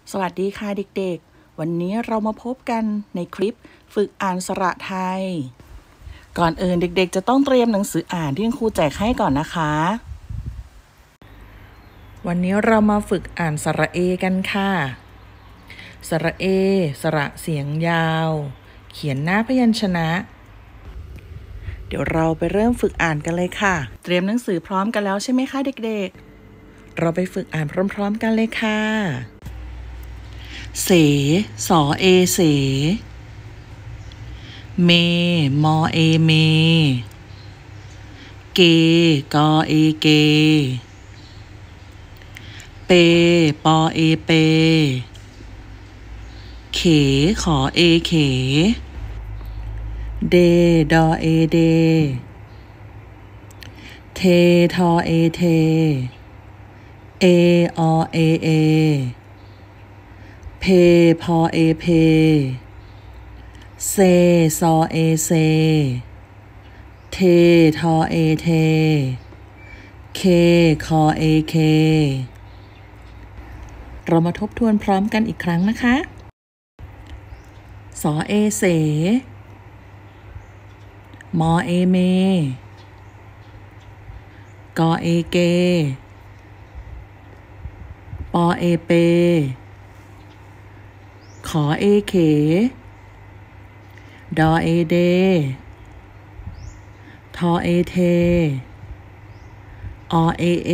สวัสดีค่ะเด็กๆ วันนี้เรามาพบกันในคลิปฝึกอ่านสระไทย ก่อนอื่นเด็กๆจะต้องเตรียมหนังสืออ่านที่ครูแจกให้ก่อนนะคะ วันนี้เรามาฝึกอ่านสระเอกันค่ะสระเอสระเสียงยาว เขียนหน้าพยัญชนะ เดี๋ยวเราไปเริ่มฝึกอ่านกันเลยค่ะ เตรียมหนังสือพร้อมกันแล้วใช่ไหมคะเด็กๆ เราไปฝึกอ่านพร้อมๆกันเลยค่ะเสสอเอเสเมมอเอเมเกกอเอเกเปปอเอเปเขขอเอเขเดดอเอเดเททอเอเทเออเอเอเพพอเอเพเซซอเอเซเททอเอเทเคคอเอเคเรามาทบทวนพร้อมกันอีกครั้งนะคะสอเอเสมอเอเมกอเอเกปอเอเปขอเอเขดอเอเดทอเอเทอเอเอ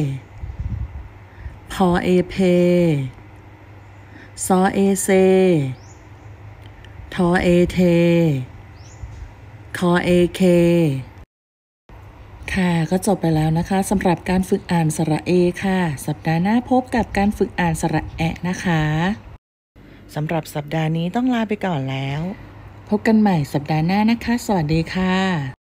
พอเอเพซอเอเซทอเอเทคอเอเคค่ะก็จบไปแล้วนะคะสำหรับการฝึกอ่านสระเอค่ะสัปดาห์หน้าพบกับการฝึกอ่านสระแอะนะคะสำหรับสัปดาห์นี้ต้องลาไปก่อนแล้วพบกันใหม่สัปดาห์หน้านะคะสวัสดีค่ะ